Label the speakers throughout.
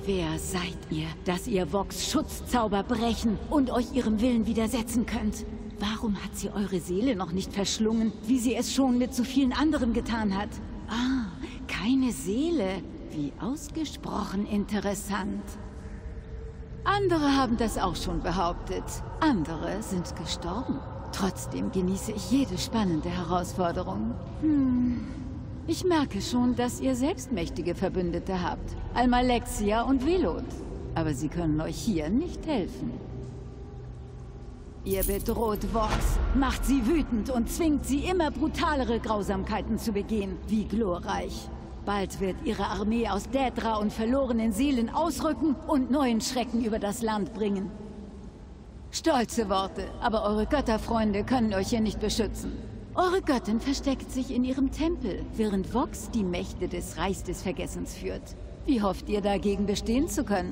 Speaker 1: Wer seid ihr, dass ihr Vox Schutzzauber brechen und euch ihrem Willen widersetzen könnt? Warum hat sie eure Seele noch nicht verschlungen, wie sie es schon mit so vielen anderen getan hat? Ah, keine Seele. Wie ausgesprochen interessant. Andere haben das auch schon behauptet. Andere sind gestorben. Trotzdem genieße ich jede spannende Herausforderung. Ich merke schon, dass ihr selbst mächtige Verbündete habt. Almalexia und Velot. Aber sie können euch hier nicht helfen. Ihr bedroht Vox, macht sie wütend und zwingt sie, immer brutalere Grausamkeiten zu begehen. Wie glorreich. Bald wird ihre Armee aus Daedra und verlorenen Seelen ausrücken und neuen Schrecken über das Land bringen. Stolze Worte, aber eure Götterfreunde können euch hier nicht beschützen. Eure Göttin versteckt sich in ihrem Tempel, während Vox die Mächte des Reichs des Vergessens führt. Wie hofft ihr dagegen bestehen zu können?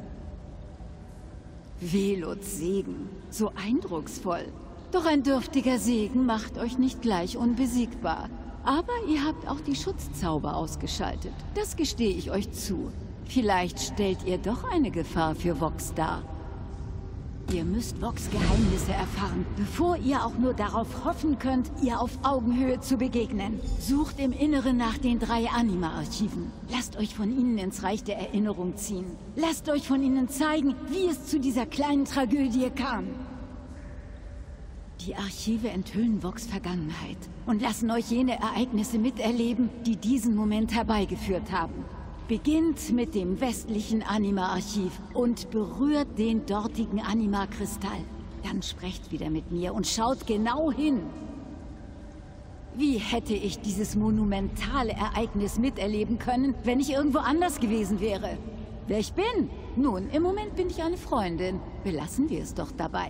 Speaker 1: Velots Segen, so eindrucksvoll. Doch ein dürftiger Segen macht euch nicht gleich unbesiegbar. Aber ihr habt auch die Schutzzauber ausgeschaltet. Das gestehe ich euch zu. Vielleicht stellt ihr doch eine Gefahr für Vox dar. Ihr müsst Vox Geheimnisse erfahren, bevor ihr auch nur darauf hoffen könnt, ihr auf Augenhöhe zu begegnen. Sucht im Inneren nach den 3 Anima-Archiven. Lasst euch von ihnen ins Reich der Erinnerung ziehen. Lasst euch von ihnen zeigen, wie es zu dieser kleinen Tragödie kam. Die Archive enthüllen Vox Vergangenheit und lassen euch jene Ereignisse miterleben, die diesen Moment herbeigeführt haben. Beginnt mit dem westlichen Anima-Archiv und berührt den dortigen Anima-Kristall. Dann sprecht wieder mit mir und schaut genau hin. Wie hätte ich dieses monumentale Ereignis miterleben können, wenn ich irgendwo anders gewesen wäre? Wer ich bin? Nun, im Moment bin ich eine Freundin. Belassen wir es doch dabei.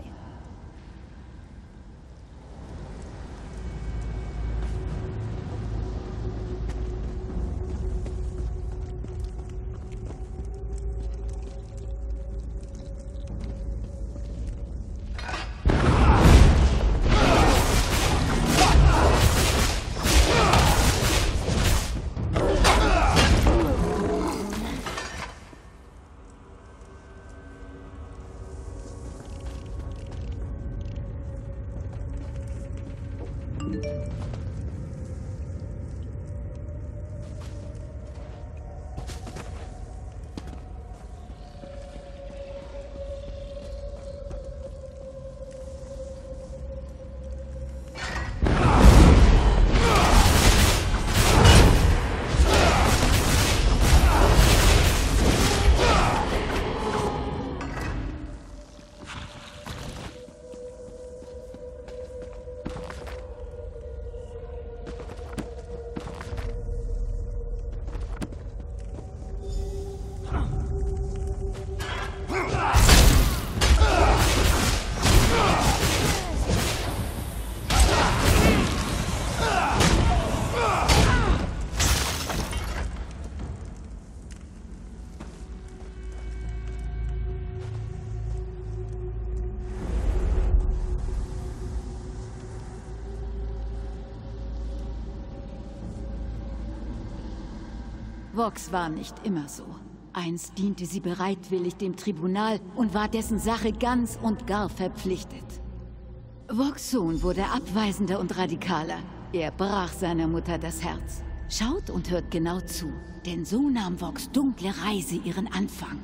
Speaker 1: Vox war nicht immer so. Einst diente sie bereitwillig dem Tribunal und war dessen Sache ganz und gar verpflichtet. Vox' Sohn wurde abweisender und radikaler. Er brach seiner Mutter das Herz. Schaut und hört genau zu, denn so nahm Vox' dunkle Reise ihren Anfang.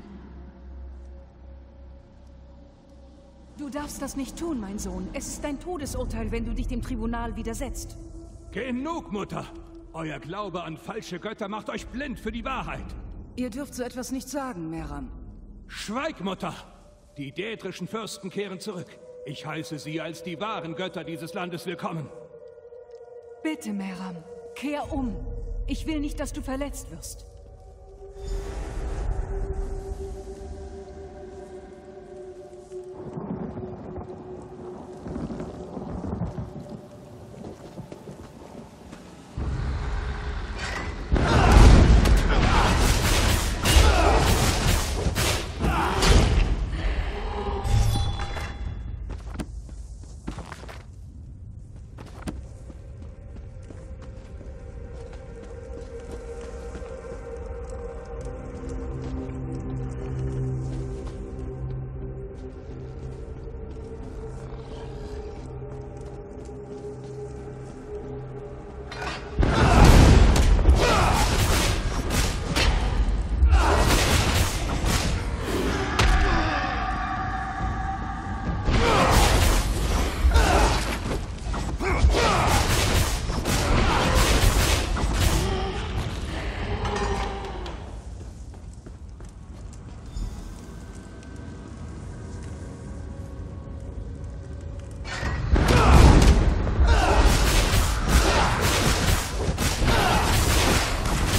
Speaker 2: Du darfst das nicht tun, mein Sohn. Es ist ein Todesurteil, wenn du dich dem Tribunal widersetzt.
Speaker 3: Genug, Mutter! Euer Glaube an falsche Götter macht euch blind für die Wahrheit.
Speaker 2: Ihr dürft so etwas nicht sagen, Meram.
Speaker 3: Schweig, Mutter! Die daedrischen Fürsten kehren zurück. Ich heiße sie als die wahren Götter dieses Landes willkommen.
Speaker 2: Bitte, Meram, kehr um. Ich will nicht, dass du verletzt wirst.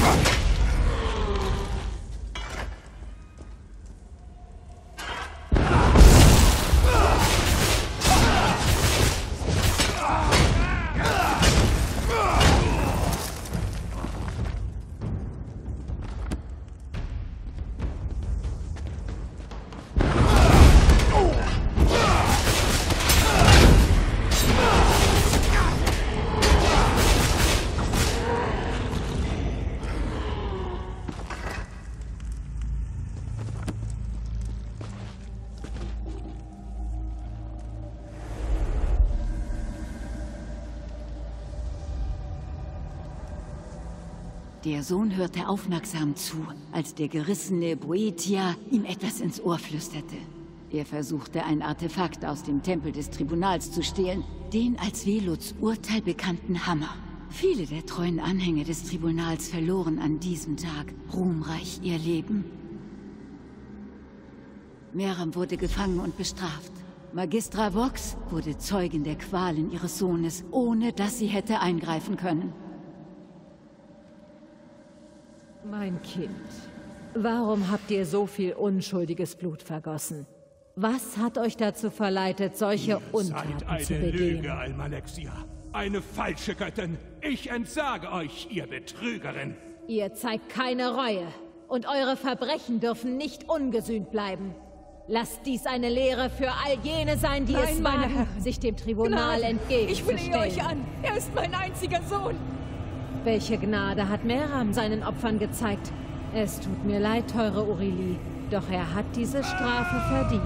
Speaker 1: Der Sohn hörte aufmerksam zu, als der gerissene Boetia ihm etwas ins Ohr flüsterte. Er versuchte, ein Artefakt aus dem Tempel des Tribunals zu stehlen, den als Veluts Urteil bekannten Hammer. Viele der treuen Anhänger des Tribunals verloren an diesem Tag ruhmreich ihr Leben. Meram wurde gefangen und bestraft. Magistra Vox wurde Zeugin der Qualen ihres Sohnes, ohne dass sie hätte eingreifen können.
Speaker 4: Mein Kind, warum habt ihr so viel unschuldiges Blut vergossen? Was hat euch dazu verleitet, solche Untaten zu begehen?
Speaker 3: Ihr seid eine Lüge, Almalexia. Eine falsche Göttin. Ich entsage euch, ihr Betrügerin.
Speaker 4: Ihr zeigt keine Reue. Und eure Verbrechen dürfen nicht ungesühnt bleiben. Lasst dies eine Lehre für all jene sein, die es wagen, sich dem Tribunal entgegenzustellen.
Speaker 2: Ich flehe euch an. Er ist mein einziger Sohn.
Speaker 4: Welche Gnade hat Meram seinen Opfern gezeigt? Es tut mir leid, teure Aurelie, doch er hat diese Strafe verdient.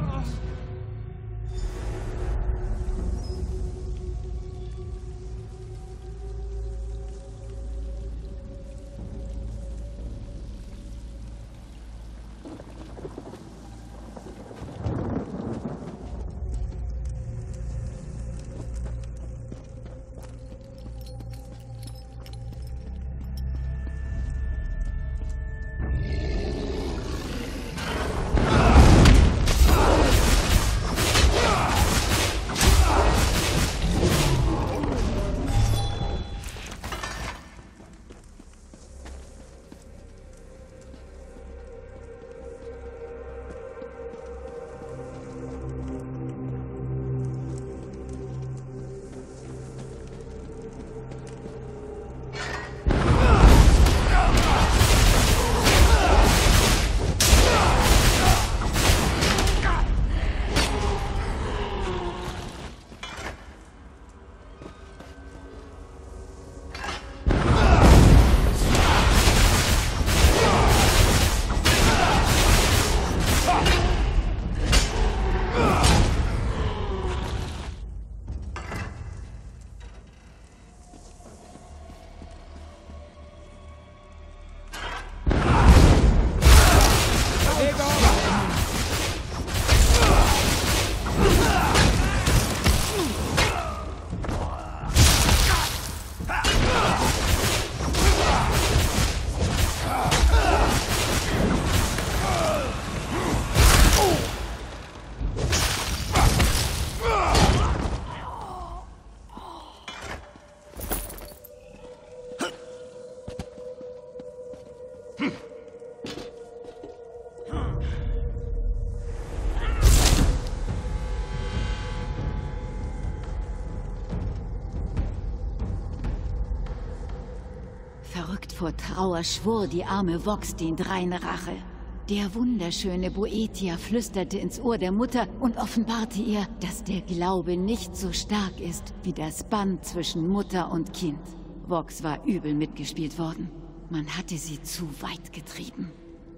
Speaker 1: Verrückt vor Trauer schwor die arme Vox den Dreien Rache. Der wunderschöne Boetia flüsterte ins Ohr der Mutter und offenbarte ihr, dass der Glaube nicht so stark ist wie das Band zwischen Mutter und Kind. Vox war übel mitgespielt worden. Man hatte sie zu weit getrieben.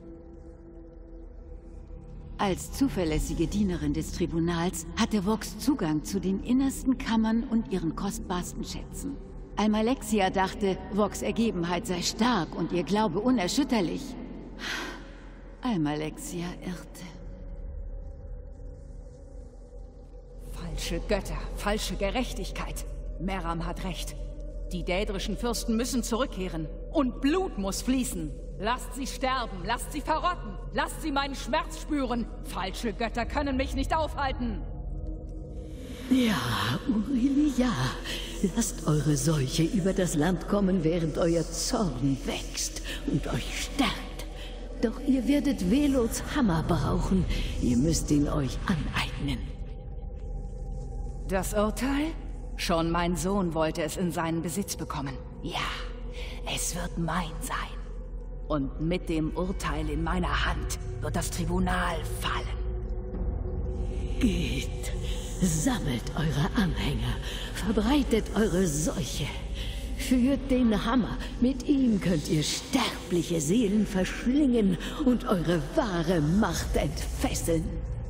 Speaker 1: Als zuverlässige Dienerin des Tribunals hatte Vox Zugang zu den innersten Kammern und ihren kostbarsten Schätzen. Almalexia dachte, Vox' Ergebenheit sei stark und ihr Glaube unerschütterlich. Almalexia irrte.
Speaker 2: Falsche Götter, falsche Gerechtigkeit. Meram hat recht. Die dädrischen Fürsten müssen zurückkehren. Und Blut muss fließen. Lasst sie sterben, lasst sie verrotten. Lasst sie meinen Schmerz spüren. Falsche Götter können mich nicht aufhalten.
Speaker 1: Ja, Aurelie, ja.
Speaker 5: Lasst eure Seuche über das Land kommen, während euer Zorn wächst und euch stärkt. Doch ihr werdet Velots Hammer brauchen. Ihr müsst ihn euch aneignen.
Speaker 2: Das Urteil? Schon mein Sohn wollte es in seinen Besitz bekommen. Ja, es wird mein sein. Und mit dem Urteil in meiner Hand wird das Tribunal fallen.
Speaker 5: Geht, sammelt eure Anhänger, verbreitet eure Seuche. Führt den Hammer, mit ihm könnt ihr sterbliche Seelen verschlingen und eure wahre Macht entfesseln.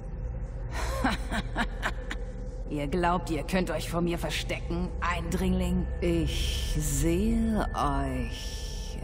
Speaker 2: Ihr glaubt, ihr könnt euch vor mir verstecken, Eindringling? Ich sehe euch.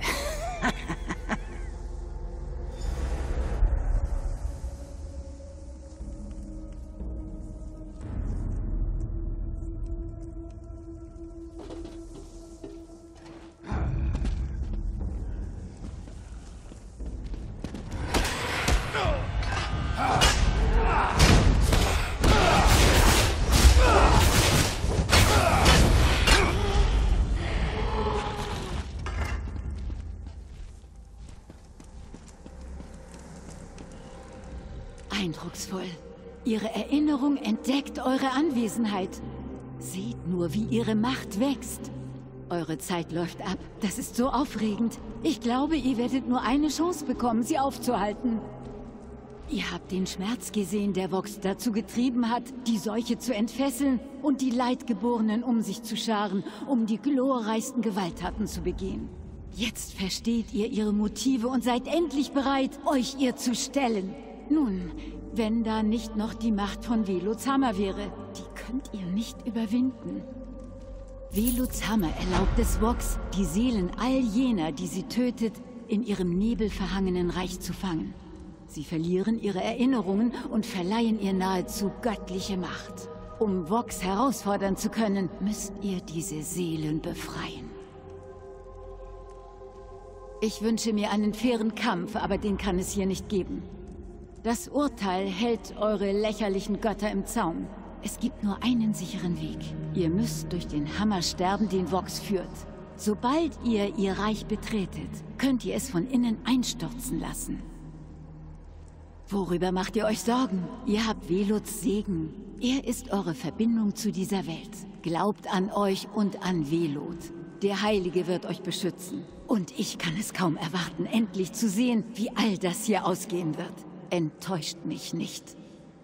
Speaker 1: Eindrucksvoll. Ihre Erinnerung entdeckt eure Anwesenheit. Seht nur, wie ihre Macht wächst. Eure Zeit läuft ab. Das ist so aufregend. Ich glaube, ihr werdet nur eine Chance bekommen, sie aufzuhalten. Ihr habt den Schmerz gesehen, der Vox dazu getrieben hat, die Seuche zu entfesseln und die Leidgeborenen um sich zu scharen, um die glorreichsten Gewalttaten zu begehen. Jetzt versteht ihr ihre Motive und seid endlich bereit, euch ihr zu stellen. Nun, wenn da nicht noch die Macht von Velots Hammer wäre, die könnt ihr nicht überwinden. Velots Hammer erlaubt es Vox, die Seelen all jener, die sie tötet, in ihrem nebelverhangenen Reich zu fangen. Sie verlieren ihre Erinnerungen und verleihen ihr nahezu göttliche Macht. Um Vox herausfordern zu können, müsst ihr diese Seelen befreien. Ich wünsche mir einen fairen Kampf, aber den kann es hier nicht geben. Das Urteil hält eure lächerlichen Götter im Zaum. Es gibt nur einen sicheren Weg. Ihr müsst durch den Hammer sterben, den Vox führt. Sobald ihr ihr Reich betretet, könnt ihr es von innen einstürzen lassen. Worüber macht ihr euch Sorgen? Ihr habt Velots Segen. Er ist eure Verbindung zu dieser Welt. Glaubt an euch und an Velot. Der Heilige wird euch beschützen. Und ich kann es kaum erwarten, endlich zu sehen, wie all das hier ausgehen wird. Enttäuscht mich nicht.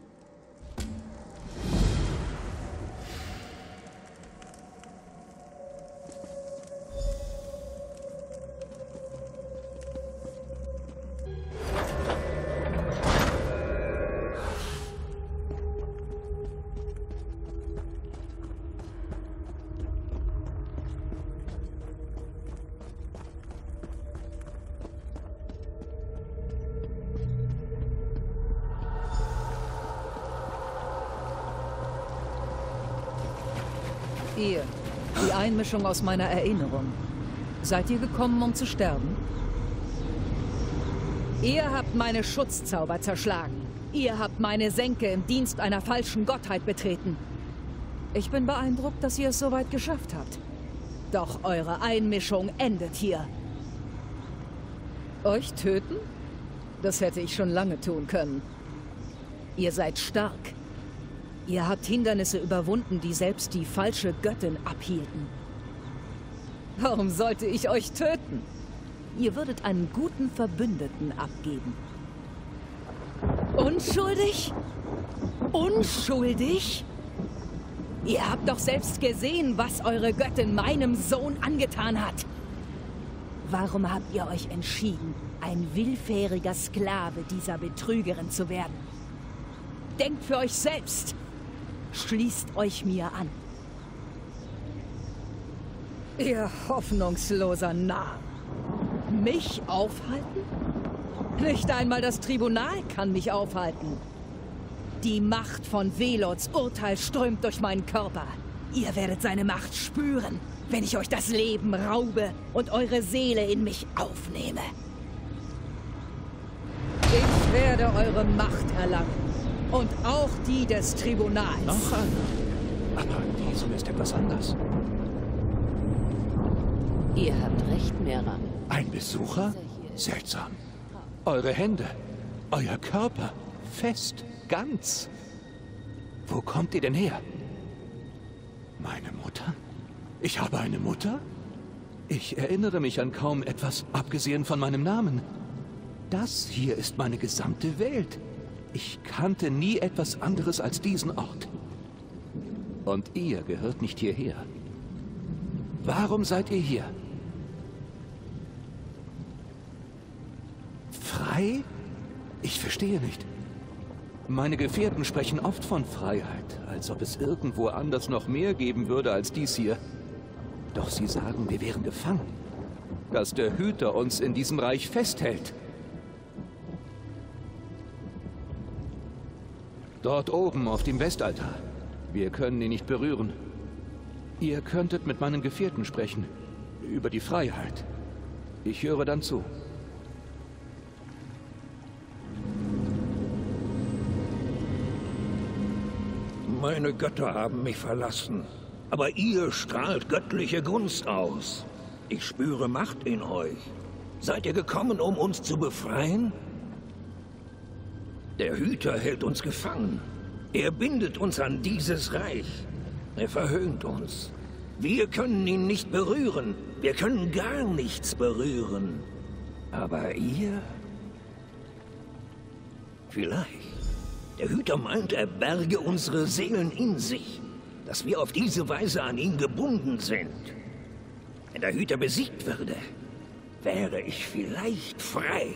Speaker 2: Ihr, die Einmischung aus meiner Erinnerung. Seid ihr gekommen, um zu sterben? Ihr habt meine Schutzzauber zerschlagen. Ihr habt meine Senke im Dienst einer falschen Gottheit betreten. Ich bin beeindruckt, dass ihr es so weit geschafft habt. Doch eure Einmischung endet hier. Euch töten? Das hätte ich schon lange tun können. Ihr seid stark. Ihr habt Hindernisse überwunden, die selbst die falsche Göttin abhielten. Warum sollte ich euch töten? Ihr würdet einen guten Verbündeten abgeben. Unschuldig? Unschuldig? Ihr habt doch selbst gesehen, was eure Göttin meinem Sohn angetan hat. Warum habt ihr euch entschieden, ein willfähriger Sklave dieser Betrügerin zu werden? Denkt für euch selbst. Schließt euch mir an. Ihr hoffnungsloser Narr. Mich aufhalten? Nicht einmal das Tribunal kann mich aufhalten. Die Macht von Velots Urteil strömt durch meinen Körper. Ihr werdet seine Macht spüren, wenn ich euch das Leben raube und eure Seele in mich aufnehme. Ich werde eure Macht erlangen. Und auch die des Tribunals.
Speaker 3: Noch einer. Aber diesem ist etwas anders.
Speaker 5: Ihr habt recht, Meram.
Speaker 3: Ein Besucher? Seltsam. Eure Hände, euer Körper, fest, ganz. Wo kommt ihr denn her? Meine Mutter? Ich habe eine Mutter? Ich erinnere mich an kaum etwas, abgesehen von meinem Namen. Das hier ist meine gesamte Welt. Ich kannte nie etwas anderes als diesen Ort. Und ihr gehört nicht hierher. Warum seid ihr hier? Frei? Ich verstehe nicht. Meine Gefährten sprechen oft von Freiheit, als ob es irgendwo anders noch mehr geben würde als dies hier. Doch sie sagen, wir wären gefangen. Dass der Hüter uns in diesem Reich festhält. Dort oben auf dem Westaltar. Wir können ihn nicht berühren. Ihr könntet mit meinen Gefährten sprechen. Über die Freiheit. Ich höre dann zu.
Speaker 6: Meine Götter haben mich verlassen. Aber ihr strahlt göttliche Gunst aus. Ich spüre Macht in euch. Seid ihr gekommen, um uns zu befreien? Der Hüter hält uns gefangen. Er bindet uns an dieses Reich. Er verhöhnt uns. Wir können ihn nicht berühren. Wir können gar nichts berühren. Aber ihr? Vielleicht. Der Hüter meint, er berge unsere Seelen in sich. Dass wir auf diese Weise an ihn gebunden sind. Wenn der Hüter besiegt würde, wäre ich vielleicht frei.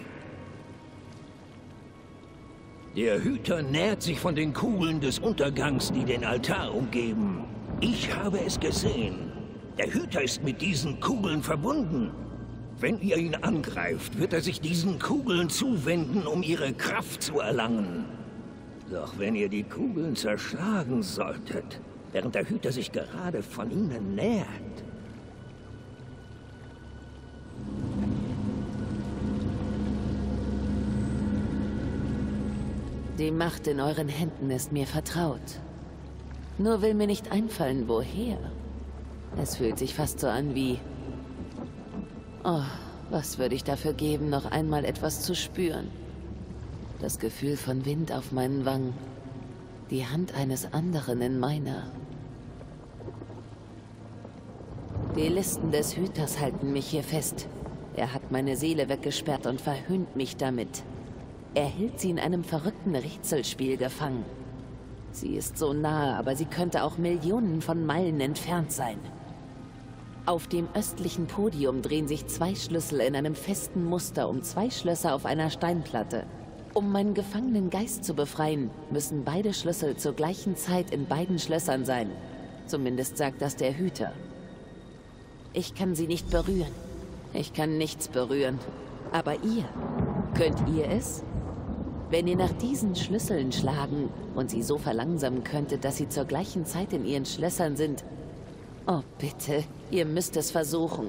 Speaker 6: Der Hüter nährt sich von den Kugeln des Untergangs, die den Altar umgeben. Ich habe es gesehen. Der Hüter ist mit diesen Kugeln verbunden. Wenn ihr ihn angreift, wird er sich diesen Kugeln zuwenden, um ihre Kraft zu erlangen. Doch wenn ihr die Kugeln zerschlagen solltet, während der Hüter sich gerade von ihnen nähert.
Speaker 5: Die Macht in euren Händen ist mir vertraut. Nur will mir nicht einfallen, woher. Es fühlt sich fast so an wie... Oh, was würde ich dafür geben, noch einmal etwas zu spüren? Das Gefühl von Wind auf meinen Wangen. Die Hand eines anderen in meiner. Die Listen des Hüters halten mich hier fest. Er hat meine Seele weggesperrt und verhöhnt mich damit. Er hält sie in einem verrückten Rätselspiel gefangen. Sie ist so nahe, aber sie könnte auch Millionen von Meilen entfernt sein. Auf dem östlichen Podium drehen sich 2 Schlüssel in einem festen Muster um 2 Schlösser auf einer Steinplatte. Um meinen gefangenen Geist zu befreien, müssen beide Schlüssel zur gleichen Zeit in beiden Schlössern sein. Zumindest sagt das der Hüter. Ich kann sie nicht berühren. Ich kann nichts berühren. Aber ihr, könnt ihr es? Wenn ihr nach diesen Schlüsseln schlagen und sie so verlangsamen könntet, dass sie zur gleichen Zeit in ihren Schlössern sind. Oh, bitte, ihr müsst es versuchen.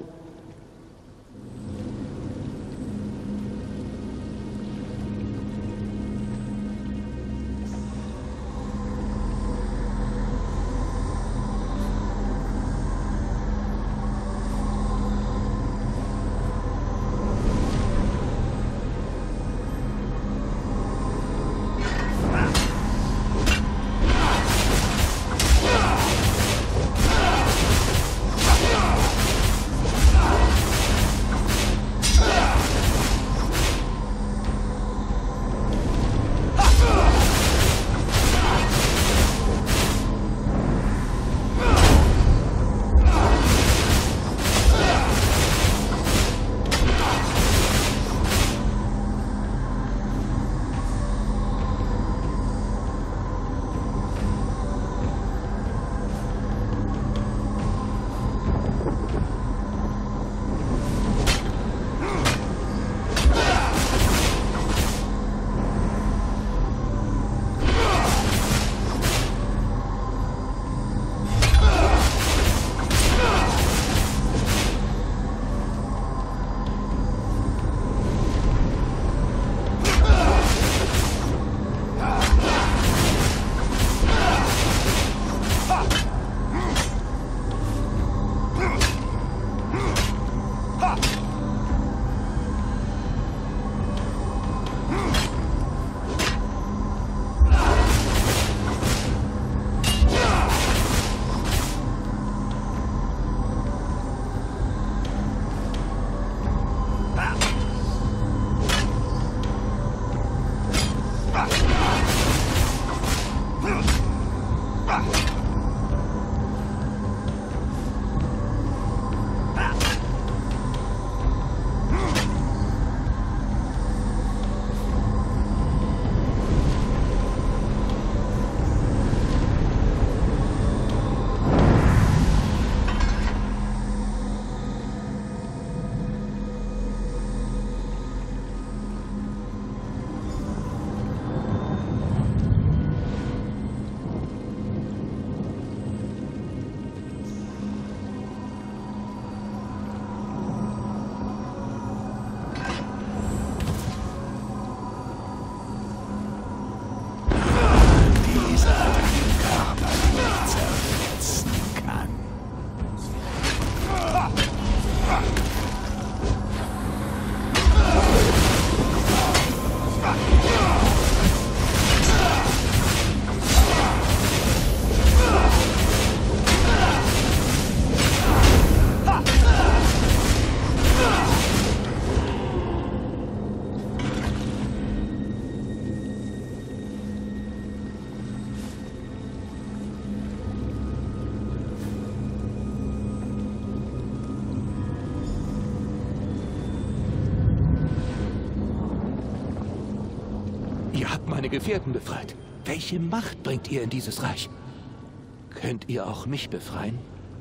Speaker 3: meine Gefährten befreit. Welche Macht bringt ihr in dieses Reich? Könnt ihr auch mich befreien?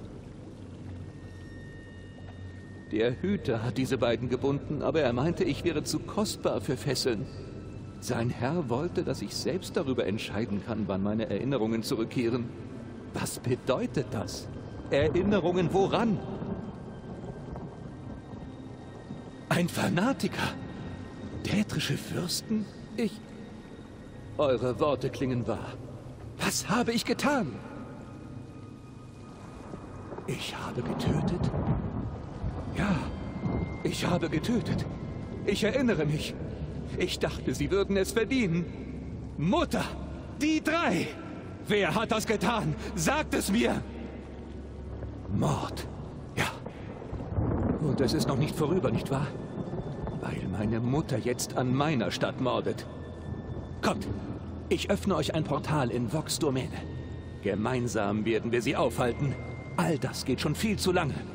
Speaker 3: Der Hüter hat diese beiden gebunden, aber er meinte, ich wäre zu kostbar für Fesseln. Sein Herr wollte, dass ich selbst darüber entscheiden kann, wann meine Erinnerungen zurückkehren. Was bedeutet das? Erinnerungen woran? Ein Fanatiker? Dädrische Fürsten? Eure Worte klingen wahr. Was habe ich getan? Ich habe getötet? Ja, ich habe getötet. Ich erinnere mich. Ich dachte, sie würden es verdienen. Mutter! Die drei! Wer hat das getan? Sagt es mir! Mord. Ja. Und es ist noch nicht vorüber, nicht wahr? Weil meine Mutter jetzt an meiner Stadt mordet. Kommt, ich öffne euch ein Portal in Vox Domäne. Gemeinsam werden wir sie aufhalten. All das geht schon viel zu lange.